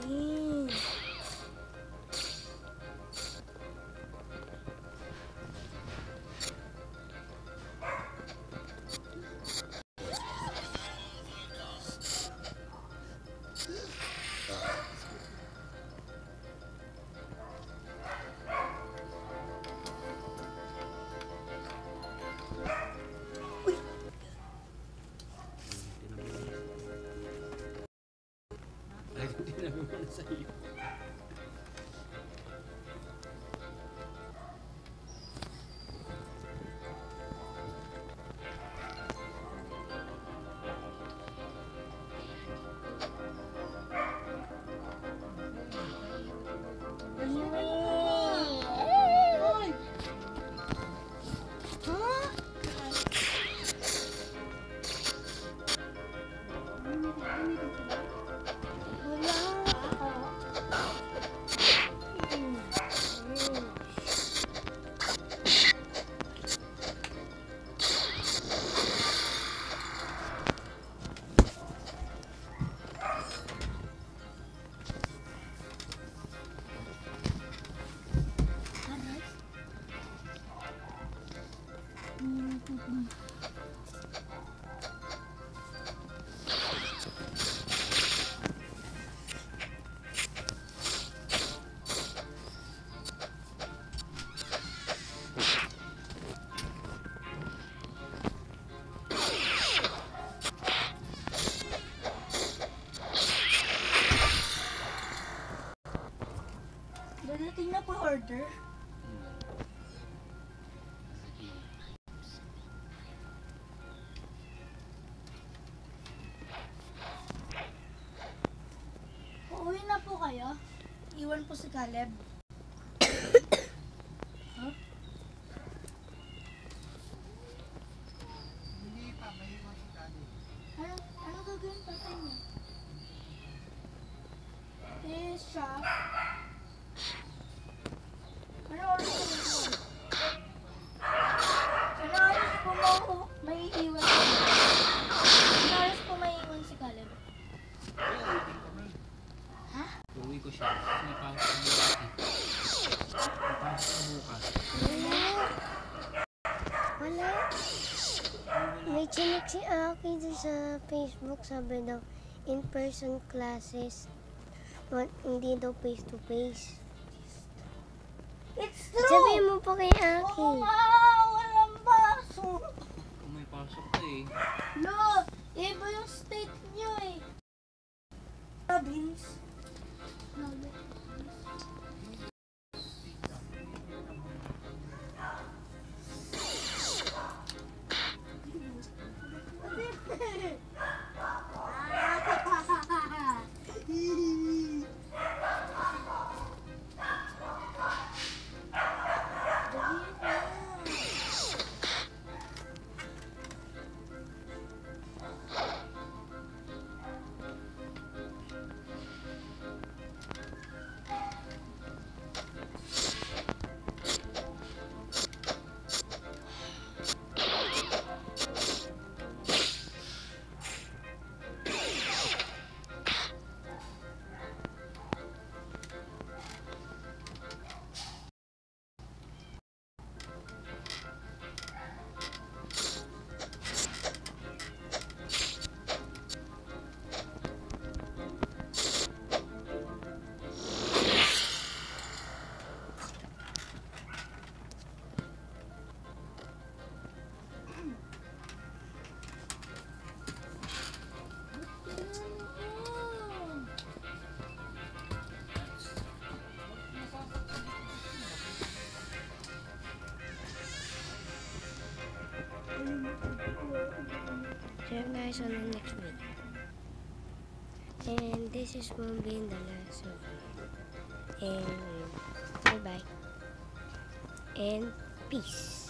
galing. Tinabi mo na sa'yo. Dadating na po order. Uuwi na po kayo? Iwan po si Caleb. Huh? Hindi pa, may iwan si Caleb. Ano gagawin tatay niya? Siya. Ano oras po mag-iwan? Ano oras po may iwan? Ano oras po may iwan si Caleb? Ha? Uwi ko siya. Kasi napasok ko bukas eh. Napasok ko bukas. Wala. May chinik si Aki dun sa Facebook, sabi daw, in-person classes, hindi daw face-to-face. It's true! Sabihin mo po kay Aki. Oo nga! Walang pasok! Kung may pasok ka eh. Lo! Iba yung state nyo eh! Province. See you guys on the next video. And this is will be the last one. And bye-bye. And peace.